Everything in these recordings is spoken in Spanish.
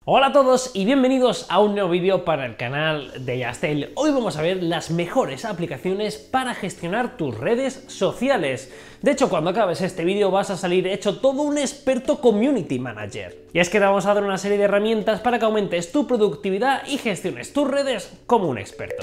Hola a todos y bienvenidos a un nuevo vídeo para el canal de Yastel. Hoy vamos a ver las mejores aplicaciones para gestionar tus redes sociales. De hecho, cuando acabes este vídeo vas a salir hecho todo un experto community manager. Y es que te vamos a dar una serie de herramientas para que aumentes tu productividad y gestiones tus redes como un experto.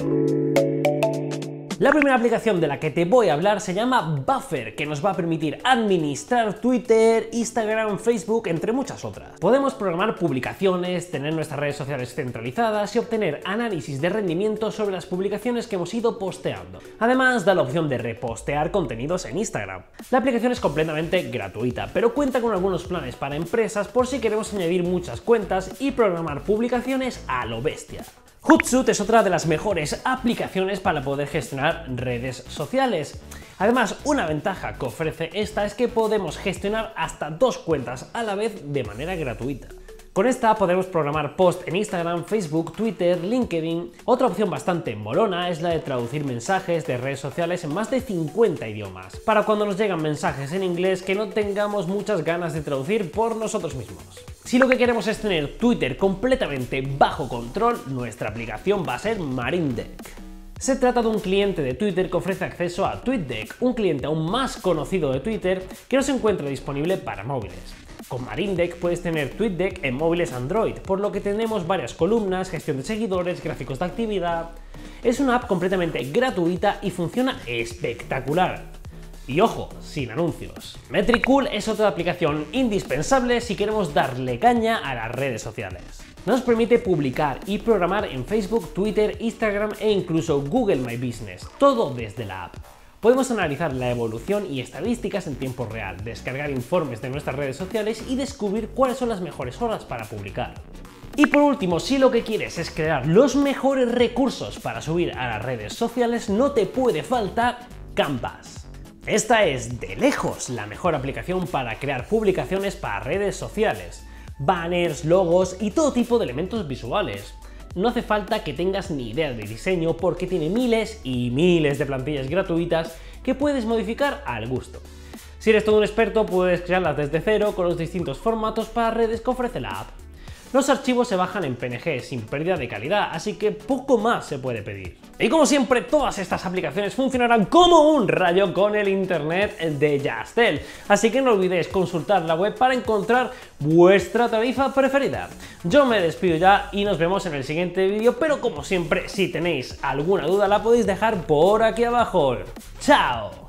La primera aplicación de la que te voy a hablar se llama Buffer, que nos va a permitir administrar Twitter, Instagram, Facebook, entre muchas otras. Podemos programar publicaciones, tener nuestras redes sociales centralizadas y obtener análisis de rendimiento sobre las publicaciones que hemos ido posteando. Además, da la opción de repostear contenidos en Instagram. La aplicación es completamente gratuita, pero cuenta con algunos planes para empresas por si queremos añadir muchas cuentas y programar publicaciones a lo bestia. Hootsuite es otra de las mejores aplicaciones para poder gestionar redes sociales. Además, una ventaja que ofrece esta es que podemos gestionar hasta 2 cuentas a la vez de manera gratuita. Con esta podemos programar posts en Instagram, Facebook, Twitter, LinkedIn. Otra opción bastante molona es la de traducir mensajes de redes sociales en más de 50 idiomas, para cuando nos llegan mensajes en inglés que no tengamos muchas ganas de traducir por nosotros mismos. Si lo que queremos es tener Twitter completamente bajo control, nuestra aplicación va a ser Marine.deck. Se trata de un cliente de Twitter que ofrece acceso a TweetDeck, un cliente aún más conocido de Twitter que no se encuentra disponible para móviles. Con Marine.deck puedes tener TweetDeck en móviles Android, por lo que tenemos varias columnas, gestión de seguidores, gráficos de actividad. Es una app completamente gratuita y funciona espectacular. Y ojo, sin anuncios. Metricool es otra aplicación indispensable si queremos darle caña a las redes sociales. Nos permite publicar y programar en Facebook, Twitter, Instagram e incluso Google My Business, todo desde la app. Podemos analizar la evolución y estadísticas en tiempo real, descargar informes de nuestras redes sociales y descubrir cuáles son las mejores horas para publicar. Y por último, si lo que quieres es crear los mejores recursos para subir a las redes sociales, no te puede faltar Canvas. Esta es, de lejos, la mejor aplicación para crear publicaciones para redes sociales, banners, logos y todo tipo de elementos visuales. No hace falta que tengas ni idea de diseño porque tiene miles y miles de plantillas gratuitas que puedes modificar al gusto. Si eres todo un experto, puedes crearlas desde cero con los distintos formatos para redes que ofrece la app. Los archivos se bajan en PNG sin pérdida de calidad, así que poco más se puede pedir. Y como siempre, todas estas aplicaciones funcionarán como un rayo con el internet de Yastel, así que no olvidéis consultar la web para encontrar vuestra tarifa preferida. Yo me despido ya y nos vemos en el siguiente vídeo, pero como siempre, si tenéis alguna duda la podéis dejar por aquí abajo. ¡Chao!